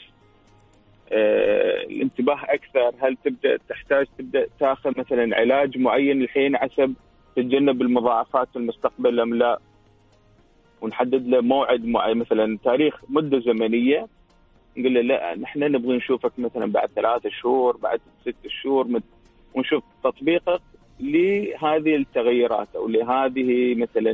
الانتباه أكثر، هل تحتاج تبدأ تأخذ مثلا علاج معين الحين حسب تتجنب المضاعفات في المستقبل أم لا، ونحدد له موعد معين مثلا تاريخ مدة زمنية نقول له لا نحن نبغى نشوفك مثلا بعد 3 شهور بعد 6 شهور ونشوف تطبيقك لهذه التغيرات أو لهذه مثلا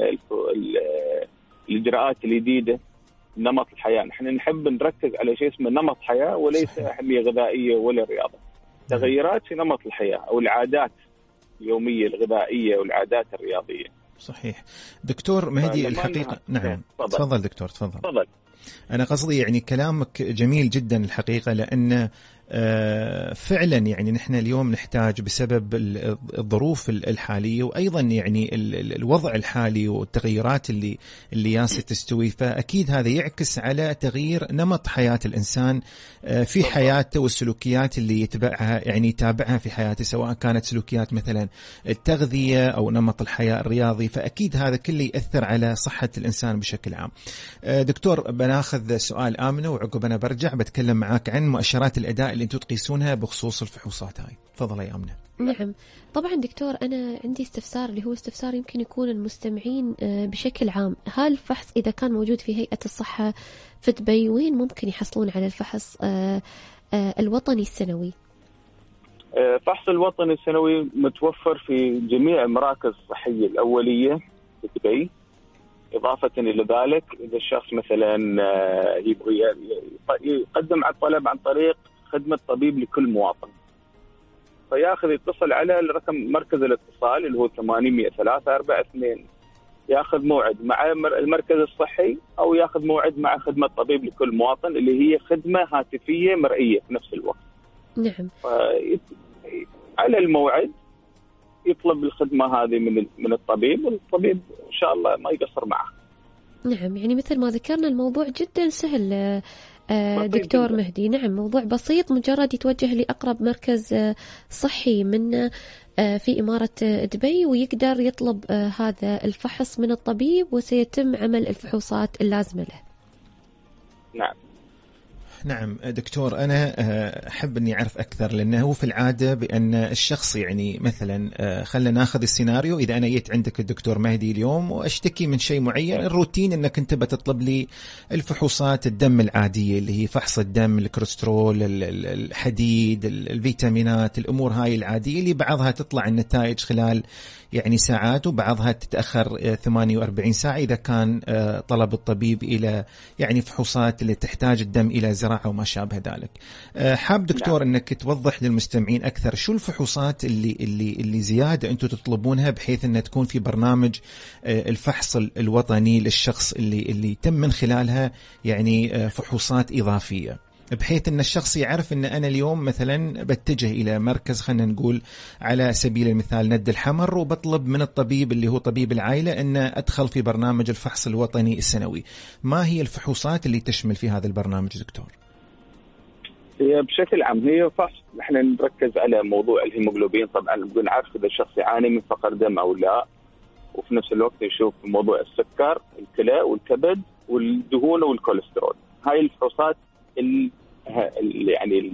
الإجراءات الجديدة نمط الحياة. نحن نحب نركز على شيء اسمه نمط حياة وليس أهمية غذائية ولا رياضة، تغيرات في نمط الحياة أو العادات اليومية الغذائية والعادات الرياضية. صحيح. دكتور مهدي الحقيقة نعم تفضل دكتور تفضل. أنا قصدي يعني كلامك جميل جدا الحقيقة، لأن فعلا يعني نحن اليوم نحتاج بسبب الظروف الحالية وأيضا يعني الوضع الحالي والتغيرات اللي ياسة تستوي، فأكيد هذا يعكس على تغيير نمط حياة الإنسان في حياته والسلوكيات اللي يتابعها في حياته، سواء كانت سلوكيات مثلا التغذية أو نمط الحياة الرياضي، فأكيد هذا كله يأثر على صحة الإنسان بشكل عام. دكتور بناخذ سؤال آمنة وعقب أنا برجع بتكلم معاك عن مؤشرات الأداء اللي انتم تقيسونها بخصوص الفحوصات هاي. تفضل يا آمنة. نعم طبعا دكتور، أنا عندي استفسار اللي هو استفسار يمكن يكون المستمعين بشكل عام، هل الفحص إذا كان موجود في هيئة الصحة في دبي وين ممكن يحصلون على الفحص الوطني السنوي؟ فحص الوطني السنوي متوفر في جميع المراكز الصحية الأولية في دبي. إضافة إلى ذلك إذا الشخص مثلا يبغى يقدم على الطلب عن طريق خدمة طبيب لكل مواطن، فياخذ يتصل على الرقم مركز الاتصال اللي هو 800-342، ياخذ موعد مع المركز الصحي أو ياخذ موعد مع خدمة طبيب لكل مواطن اللي هي خدمة هاتفية مرئية في نفس الوقت. نعم. على الموعد يطلب الخدمة هذه من الطبيب، والطبيب إن شاء الله ما يقصر معه. نعم يعني مثل ما ذكرنا الموضوع جدا سهل دكتور جداً. مهدي نعم موضوع بسيط، مجرد يتوجه لأقرب مركز صحي من في إمارة دبي ويقدر يطلب هذا الفحص من الطبيب وسيتم عمل الفحوصات اللازمة له. نعم. نعم دكتور، أنا أحب أني أعرف أكثر، لأنه هو في العادة بأن الشخص يعني مثلا خلنا ناخذ السيناريو، إذا أنا جيت عندك الدكتور مهدي اليوم وأشتكي من شيء معين، الروتين أنك أنت بتطلب لي الفحوصات الدم العادية اللي هي فحص الدم، الكوليسترول، الحديد، الفيتامينات، الأمور هاي العادية اللي بعضها تطلع النتائج خلال يعني ساعات، وبعضها تتأخر 48 ساعة إذا كان طلب الطبيب إلى يعني فحوصات اللي تحتاج الدم إلى زراعة وما شابه ذلك. حاب دكتور أنك توضح للمستمعين أكثر شو الفحوصات اللي زيادة أنتم تطلبونها بحيث أنها تكون في برنامج الفحص الوطني للشخص اللي تم من خلالها يعني فحوصات إضافية، بحيث أن الشخص يعرف أن أنا اليوم مثلا بتجه إلى مركز، خلنا نقول على سبيل المثال ند الحمر، وبطلب من الطبيب اللي هو طبيب العائلة أن أدخل في برنامج الفحص الوطني السنوي. ما هي الفحوصات اللي تشمل في هذا البرنامج دكتور؟ هي بشكل عام هي فحص، نحن نركز على موضوع الهيموغلوبين. طبعا نبغى نعرف إذا الشخص يعاني من فقر دم أو لا، وفي نفس الوقت نشوف موضوع السكر، الكلى والكبد والدهون والكوليسترول. هاي الفحوصات يعني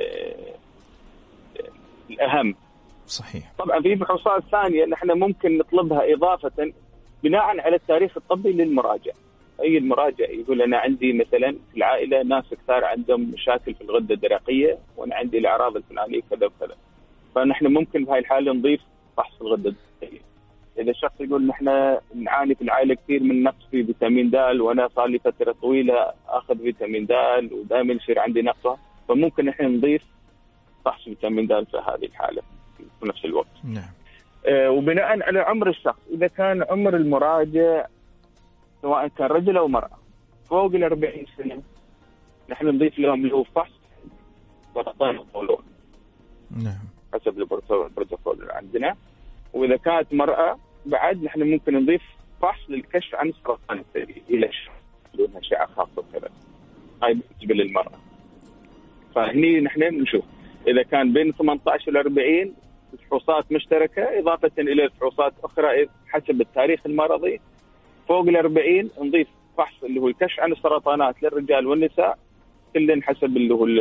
الأهم. صحيح. طبعا في فحوصات ثانية نحن ممكن نطلبها إضافة بناء على التاريخ الطبي للمراجع. أي المراجع يقول أنا عندي مثلا في العائلة ناس كثار عندهم مشاكل في الغدة الدرقية، وأنا عندي الأعراض الفلانية كذا وكذا، فنحن ممكن بهاي الحالة نضيف فحص الغدة الدرقية. إذا الشخص يقول نحن نعاني في العائلة كثير من نقص في فيتامين د، وأنا صار لي فترة طويلة أخذ فيتامين د ودائما يصير عندي نقصه، فممكن نحن نضيف فحص فيتامين د في هذه الحالة في نفس الوقت. نعم. وبناء على عمر الشخص، إذا كان عمر المراجع سواء كان رجل أو مرأة فوق 40 سنة، نحن نضيف لهم له فحص سرطان القولون. نعم. حسب البروتوكول اللي عندنا. وإذا كانت مرأة بعد نحن ممكن نضيف فحص للكشف عن سرطان الثدي إلى دون أشعة خاصة كذا. هاي بالنسبة للمرأة. فهني نحن نشوف إذا كان بين 18 و 40 فحوصات مشتركة إضافة إلى فحوصات أخرى حسب التاريخ المرضي. فوق 40 نضيف فحص اللي هو الكشف عن السرطانات للرجال والنساء، كلن حسب اللي هو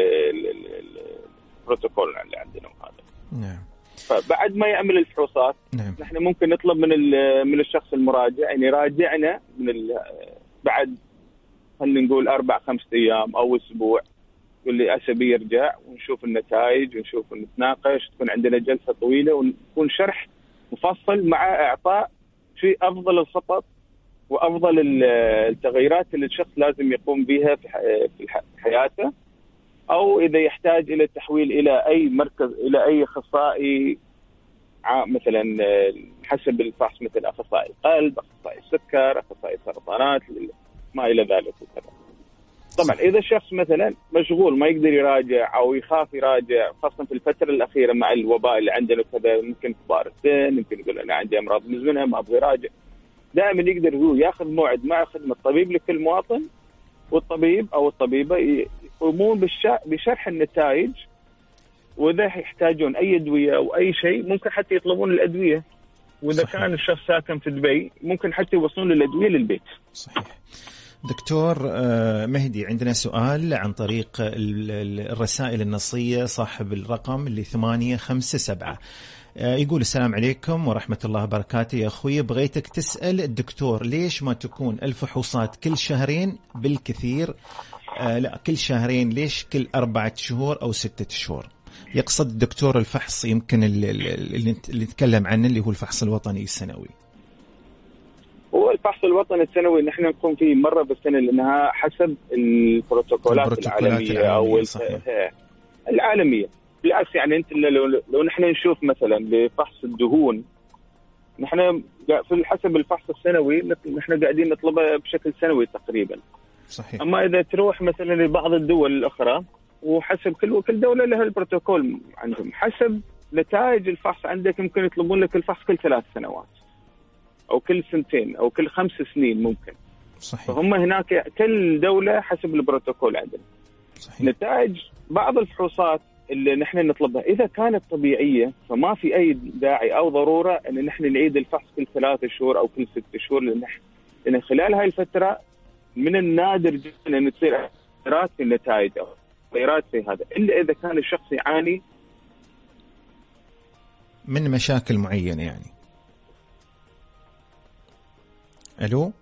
البروتوكول اللي عندنا هذا. نعم. فبعد ما يعمل الفحوصات، نعم، نحن ممكن نطلب من الشخص المراجع يعني يراجعنا بعد خلينا نقول 4-5 أيام أو أسبوع، يقول لي أسبي يرجع ونشوف النتائج ونشوف نتناقش، تكون عندنا جلسة طويلة ويكون شرح مفصل مع إعطاء في أفضل الخطط وأفضل التغييرات اللي الشخص لازم يقوم بها في حياته، أو إذا يحتاج إلى التحويل إلى أي مركز، إلى أي أخصائي مثلا حسب الفحص، مثل أخصائي القلب، أخصائي السكر، أخصائي السرطانات، ما إلى ذلك وكذا. طبعا إذا الشخص مثلا مشغول ما يقدر يراجع أو يخاف يراجع، خاصة في الفترة الأخيرة مع الوباء اللي عندنا كذا، ممكن كبار السن، ممكن يقول أنا عندي أمراض مزمنة ما أبغى يراجع، دائما يقدر هو ياخذ موعد مع خدمة الطبيب لكل مواطن، والطبيب أو الطبيبة يقومون بشرح النتائج، وإذا يحتاجون أي أدوية أو أي شيء ممكن حتى يطلبون الأدوية، وإذا صحيح. كان الشخص ساكن في دبي ممكن حتى يوصلون الأدوية للبيت. صحيح. دكتور مهدي، عندنا سؤال عن طريق الرسائل النصية، صاحب الرقم اللي 857 يقول السلام عليكم ورحمة الله وبركاته. يا أخوي بغيتك تسأل الدكتور ليش ما تكون الفحوصات كل شهرين بالكثير، لا كل شهرين، ليش كل 4 شهور أو 6 شهور؟ يقصد الدكتور الفحص يمكن اللي نتكلم عنه اللي هو الفحص الوطني السنوي. هو الفحص الوطني السنوي نحن نقوم فيه مرة بالسنة، لأنها حسب البروتوكولات العالمية أو العالمية. بالعكس يعني أنت لو نحن نشوف مثلا لفحص الدهون، نحن في حسب الفحص السنوي نحن قاعدين نطلبه بشكل سنوي تقريبا. صحيح. أما إذا تروح مثلا لبعض الدول الأخرى، وحسب كل دولة لها البروتوكول عندهم، حسب نتائج الفحص عندك ممكن يطلبون لك الفحص كل 3 سنوات أو كل 2 أو كل 5 سنين ممكن. صحيح. فهم هناك كل دولة حسب البروتوكول عندنا. صحيح. نتائج بعض الفحوصات اللي نحن نطلبها إذا كانت طبيعية فما في أي داعي أو ضرورة أن نحن نعيد الفحص كل 3 شهور أو كل 6 شهور، لأن خلال هاي الفترة من النادر جدا أن تصير تغييرات في النتائج أو تغييرات في هذا، إلا إذا كان الشخص يعاني من مشاكل معينة يعني. ألو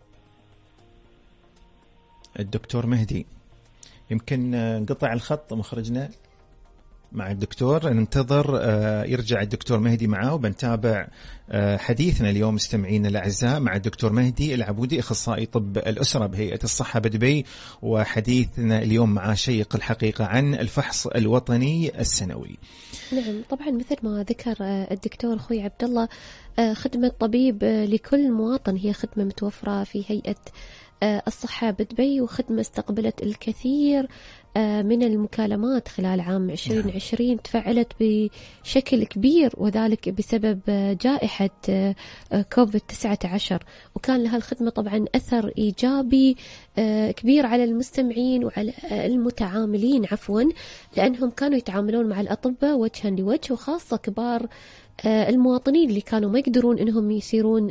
الدكتور مهدي، يمكن انقطع الخط مخرجنا مع الدكتور، ننتظر يرجع الدكتور مهدي معه، وبنتابع حديثنا اليوم مستمعينا الأعزاء مع الدكتور مهدي العبودي أخصائي طب الأسرة بهيئة الصحة بدبي، وحديثنا اليوم مع شيق الحقيقة عن الفحص الوطني السنوي. نعم طبعا مثل ما ذكر الدكتور أخوي عبد الله، خدمة طبيب لكل مواطن هي خدمة متوفرة في هيئة الصحة بدبي، وخدمة استقبلت الكثير من المكالمات خلال عام 2020 تفعلت بشكل كبير، وذلك بسبب جائحة كوفيد-19، وكان لها الخدمة طبعا أثر إيجابي كبير على المستمعين وعلى المتعاملين لأنهم كانوا يتعاملون مع الأطباء وجها لوجه، وخاصة كبار المواطنين اللي كانوا ما يقدرون إنهم يسيرون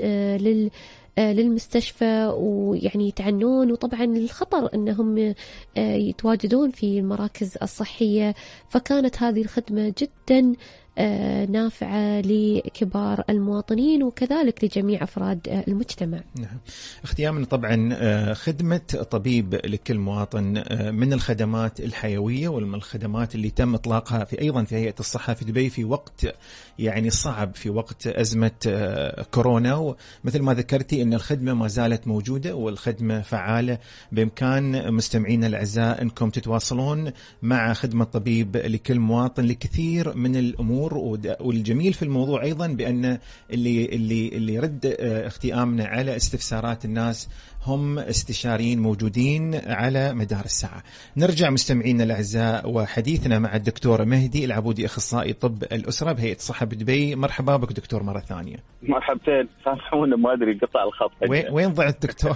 للمستشفى ويعني يتعنون، وطبعا الخطر أنهم يتواجدون في المراكز الصحية، فكانت هذه الخدمة جدا نافعة لكبار المواطنين وكذلك لجميع أفراد المجتمع. نعم. اختيامنا طبعا خدمة طبيب لكل مواطن من الخدمات الحيوية ومن الخدمات اللي تم إطلاقها أيضا في هيئة الصحة في دبي في وقت يعني صعب، في وقت أزمة كورونا، ومثل ما ذكرتي أن الخدمة ما زالت موجودة والخدمة فعالة. بإمكان مستمعينا الأعزاء أنكم تتواصلون مع خدمة طبيب لكل مواطن لكثير من الأمور، والجميل في الموضوع أيضا بأن اللي يرد اختيامنا على استفسارات الناس هم استشاريين موجودين على مدار الساعة. نرجع مستمعينا الأعزاء وحديثنا مع الدكتور مهدي العبودي أخصائي طب الأسرة بهيئة الصحة بدبي. مرحبا بك دكتور مرة ثانية. مرحبتين، سامحونا ما أدري قطع الخط. وين ضع الدكتور؟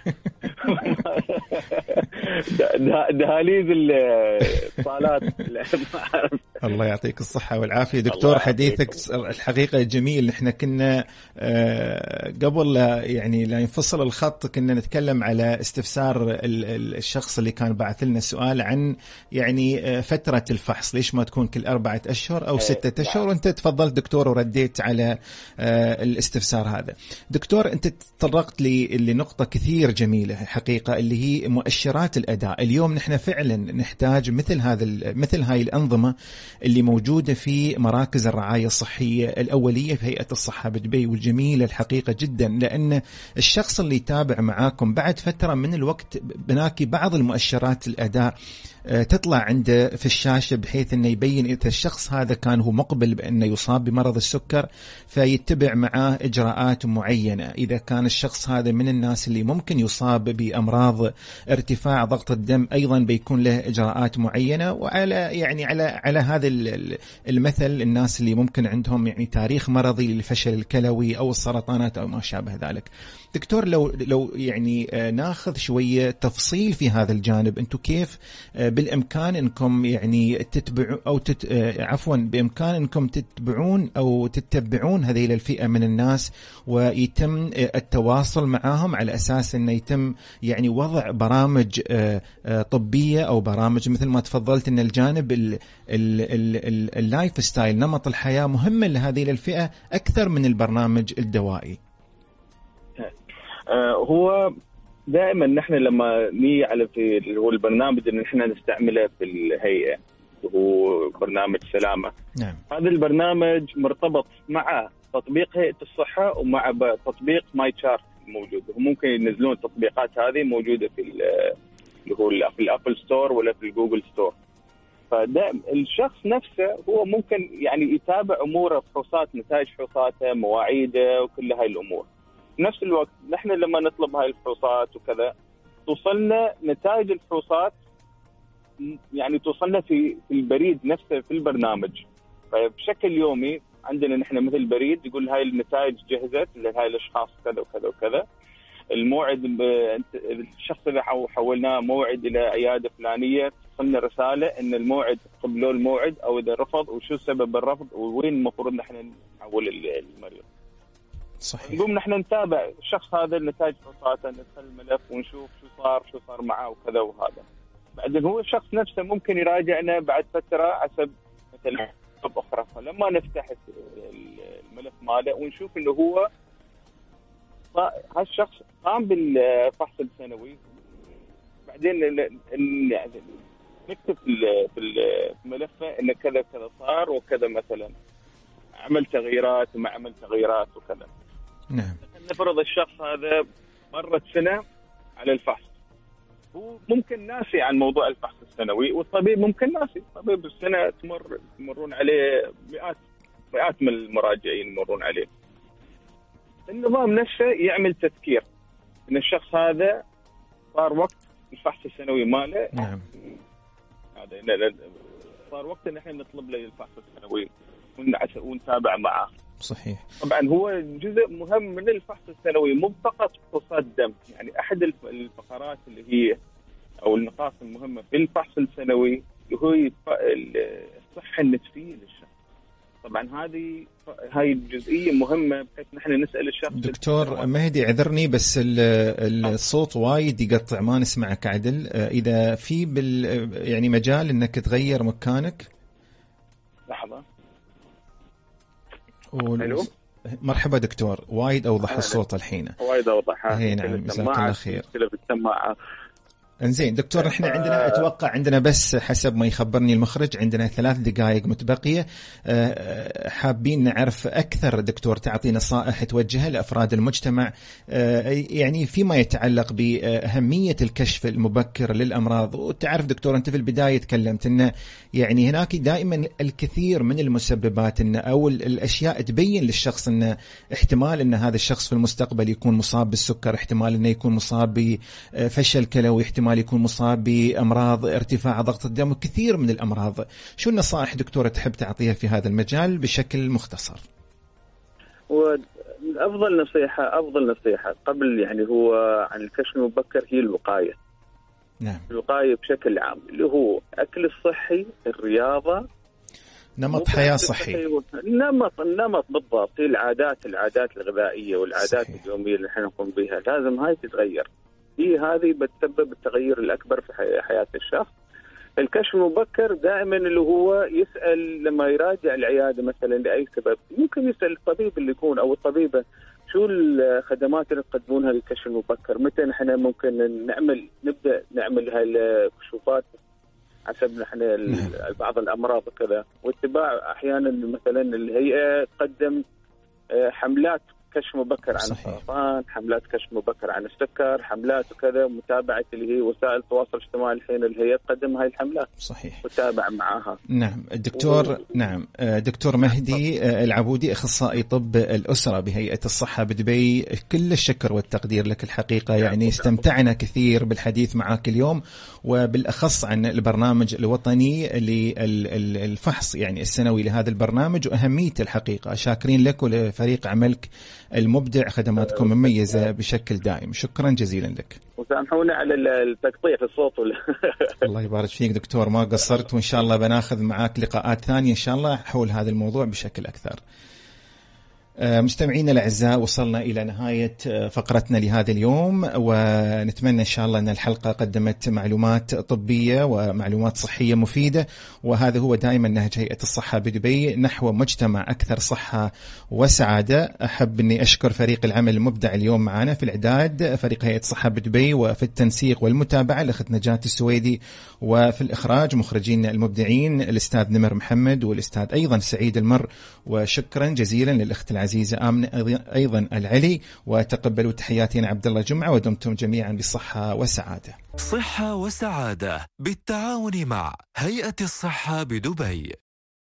دهاليز الصالات. الله يعطيك الصحة والعافية دكتور. حديثك الحقيقة جميل. نحن كنا قبل يعني لا ينفصل الخط كنا نتكلم على استفسار الشخص اللي كان بعث لنا السؤال عن يعني فترة الفحص، ليش ما تكون كل 4 أشهر أو 6 أشهر، وأنت تفضلت دكتور ورديت على الاستفسار هذا. دكتور أنت تطرقت لنقطة كثير جميلة حقيقة اللي هي مؤشرات الأداء. اليوم نحن فعلا نحتاج مثل هاي الأنظمة اللي موجودة في مراكز الرعاية الصحية الأولية في هيئة الصحة بدبي، والجميلة الحقيقة جدا لأن الشخص اللي يتابع معاكم بعد فترة من الوقت بناكي بعض المؤشرات الأداء تطلع عنده في الشاشة بحيث أنه يبين إذا الشخص هذا كان هو مقبل بأنه يصاب بمرض السكر فيتبع معاه إجراءات معينة، إذا كان الشخص هذا من الناس اللي ممكن يصاب بأمراض ارتفاع ضغط الدم أيضا بيكون له إجراءات معينة، وعلى يعني على هذا المثل الناس اللي ممكن عندهم يعني تاريخ مرضي للفشل الكلوي أو السرطانات أو ما شابه ذلك. دكتور لو يعني ناخذ شوية تفصيل في هذا الجانب، أنتم كيف بالإمكان أنكم يعني تتبعوا أو بإمكان أنكم تتبعون أو تتبعون هذه الفئة من الناس ويتم التواصل معهم على أساس أنه يتم يعني وضع برامج طبية أو برامج مثل ما تفضلت أن الجانب اللايف ستايل نمط الحياة مهم لهذه الفئة أكثر من البرنامج الدوائي. هو دائما نحن لما نيجي على في هو البرنامج اللي نحن نستعمله في الهيئة هو برنامج سلامة. نعم. هذا البرنامج مرتبط مع تطبيق هيئة الصحة ومع تطبيق ماي تشارت موجود، وممكن ينزلون التطبيقات هذه موجودة في اللي هو في الأبل ستور ولا في الجوجل ستور. فدائما الشخص نفسه هو ممكن يعني يتابع أموره، فحوصات، نتائج فحوصاته، مواعيده وكل هاي الأمور. في نفس الوقت نحن لما نطلب هاي الفحوصات وكذا توصلنا نتائج الفحوصات يعني توصلنا في البريد نفسه في البرنامج. فبشكل يومي عندنا نحن مثل بريد يقول هاي النتائج جهزت لهاي الأشخاص كذا وكذا وكذا. الموعد الشخص اللي حولناه موعد إلى عيادة فلانية توصلنا رسالة إن الموعد قبلوا الموعد أو إذا رفض وشو سبب الرفض ووين المفروض نحن نحول المريض. صحيح. نقوم نحن نتابع الشخص هذا النتائج فحوصاته، ندخل الملف ونشوف شو صار معه وكذا وهذا. بعدين هو الشخص نفسه ممكن يراجعنا بعد فترة حسب مثلا أخرى. فلما نفتح الملف ماله ونشوف إنه هو هالشخص قام بالفحص السنوي، بعدين نكتب في ملفه إن كذا كذا صار وكذا، مثلا عمل تغييرات وما عمل تغييرات وكذا. نعم. نفرض الشخص هذا مرت سنة على الفحص، هو ممكن ناسي عن موضوع الفحص السنوي، والطبيب ممكن ناسي. طبيب السنة تمرون عليه مئات من المراجعين يمرون عليه. النظام نفسه يعمل تذكير ان الشخص هذا صار وقت الفحص السنوي ماله. نعم. هذا صار وقت ان احنا نطلب له الفحص السنوي ونتابع معه. صحيح. طبعا هو جزء مهم من الفحص السنوي، مو فقط فحوصات دم. يعني احد الفقرات اللي هي او النقاط المهمه في الفحص السنوي هو الصحه النفسيه للشخص. طبعا هاي الجزئيه مهمه بحيث نحن نسال الشخص. دكتور مهدي اعذرني بس الصوت وايد يقطع، ما نسمعك عدل. اذا في يعني مجال انك تغير مكانك. لحظه. مرحبا دكتور، وايد اوضح الصوت الحين. وايد اوضح. نعم، جزاك الله خير. بالسماعه. انزين دكتور، احنا عندنا اتوقع عندنا بس حسب ما يخبرني المخرج عندنا 3 دقائق متبقيه. حابين نعرف اكثر دكتور، تعطي نصائح توجهها لافراد المجتمع يعني فيما يتعلق باهميه الكشف المبكر للامراض. وتعرف دكتور انت في البدايه تكلمت ان يعني هناك دائما الكثير من المسببات ان او الاشياء تبين للشخص ان احتمال ان هذا الشخص في المستقبل يكون مصاب بالسكر، احتمال انه يكون مصاب بفشل كلوي، احتمال يكون مصاب بأمراض ارتفاع ضغط الدم وكثير من الأمراض. شو النصائح دكتورة تحب تعطيها في هذا المجال بشكل مختصر؟ وأفضل نصيحة قبل يعني هو عن الكشف المبكر هي الوقاية. نعم. الوقاية بشكل عام اللي هو أكل الصحي، الرياضة، نمط حياة صحي. النمط بالضبط. هي العادات الغذائية والعادات صحيح. اليومية اللي احنا نقوم بها لازم هاي تتغير. هذه بتسبب التغير الأكبر في حياة الشخص. الكشف المبكر دائما اللي هو يسأل لما يراجع العيادة مثلا لأي سبب، ممكن يسأل الطبيب اللي يكون أو الطبيبة شو الخدمات اللي تقدمونها للكشف المبكر، متى نحن ممكن نبدأ نعمل هالكشوفات حسب نحن بعض الأمراض وكذا. واتباع أحيانا مثلا الهيئة تقدم حملات كشف مبكر عن السرطان، حملات كشف مبكر عن السكر، حملات وكذا، متابعة اللي هي وسائل التواصل الاجتماعي الحين اللي هي تقدم هاي الحملات. صحيح. وتابع معها. نعم الدكتور نعم دكتور مهدي العبودي، أخصائي طب الأسرة بهيئة الصحة بدبي، كل الشكر والتقدير لك الحقيقة. يعني استمتعنا كثير بالحديث معك اليوم، وبالأخص عن البرنامج الوطني للفحص يعني السنوي لهذا البرنامج وأهميته الحقيقة. شاكرين لك ولفريق عملك المبدع، خدماتكم مميزة بشكل دائم. شكرا جزيلا لك. وسامحونا على التقطيع في الصوت الله يبارك فيك دكتور، ما قصرت، وإن شاء الله بناخذ معاك لقاءات ثانية إن شاء الله حول هذا الموضوع بشكل أكثر. مستمعينا الأعزاء، وصلنا إلى نهاية فقرتنا لهذا اليوم، ونتمنى إن شاء الله أن الحلقة قدمت معلومات طبية ومعلومات صحية مفيدة، وهذا هو دائما نهج هيئة الصحة بدبي نحو مجتمع أكثر صحة وسعادة. أحب أني أشكر فريق العمل المبدع اليوم معنا في الإعداد، فريق هيئة الصحة بدبي، وفي التنسيق والمتابعة الأخت نجاة السويدي، وفي الإخراج مخرجين المبدعين الأستاذ نمر محمد والأستاذ أيضا سعيد المر. وشكرا جزيلا للأخت العزيزة آمنة أيضا العلي، وتقبلوا تحياتنا عبد الله جمعة، ودمتم جميعا بالصحة والسعادة. صحة وسعادة بالتعاون مع هيئة الصحة بدبي.